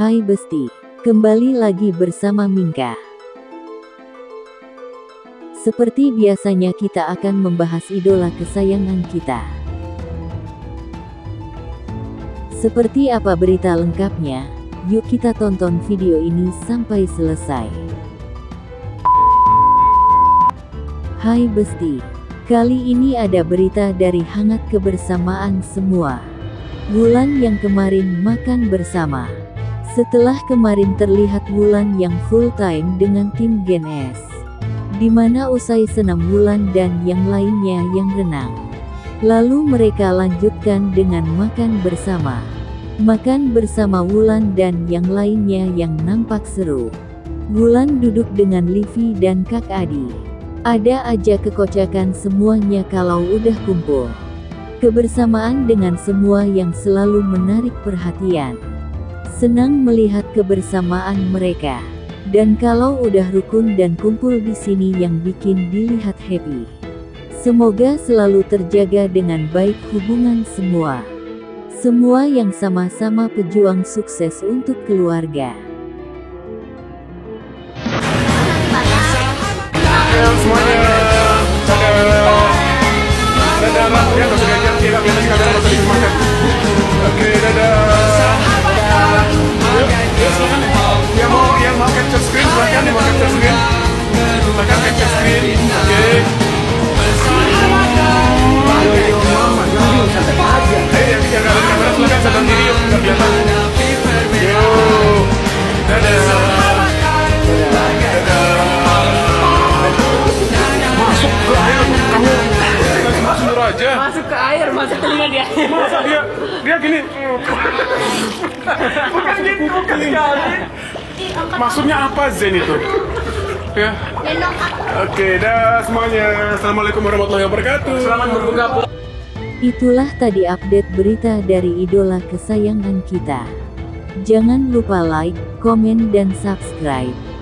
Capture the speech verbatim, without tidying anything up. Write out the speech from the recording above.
Hai Besti, kembali lagi bersama Mingka. Seperti biasanya kita akan membahas idola kesayangan kita. Seperti apa berita lengkapnya? Yuk kita tonton video ini sampai selesai. Hai Besti, kali ini ada berita dari hangat kebersamaan semua. Wulan yang kemarin makan bersama. Setelah kemarin terlihat Wulan yang full time dengan tim Gen S, di mana usai senam Wulan dan yang lainnya yang renang, lalu mereka lanjutkan dengan makan bersama. Makan bersama Wulan dan yang lainnya yang nampak seru. Wulan duduk dengan Livi dan Kak Adi. Ada aja kekocakan semuanya kalau udah kumpul. Kebersamaan dengan semua yang selalu menarik perhatian. Senang melihat kebersamaan mereka. Dan kalau udah rukun dan kumpul di sini yang bikin dilihat happy. Semoga selalu terjaga dengan baik hubungan semua. Semua yang sama-sama pejuang sukses untuk keluarga. Halo semuanya, dadah. Dadah Mbak, ya nggak usah diajak, ya biar nanti kamera nggak usah dimakan. Oke, dadah. Yuk, yuk silakan. Yang mau yang mau capture screen silakan, yang mau capture screen. Silakan capture screen. Oke. Ayo, ayo, mama, jangan santai aja. Ayo, yang yang ada di kamera silakan sebelah kiri yuk, nggak kelihatan. Yuk, dadah. Masuk ke air kamu masuk aja. Masuk ke air, masuk telinga dia. Masa dia dia gini. Bukan gitu, bukan sekali. Maksudnya apa Zen itu? Ya. Oke, dah semuanya. Assalamualaikum warahmatullahi wabarakatuh. Selamat berbuka puasa. Itulah tadi update berita dari idola kesayangan kita. Jangan lupa like, komen dan subscribe.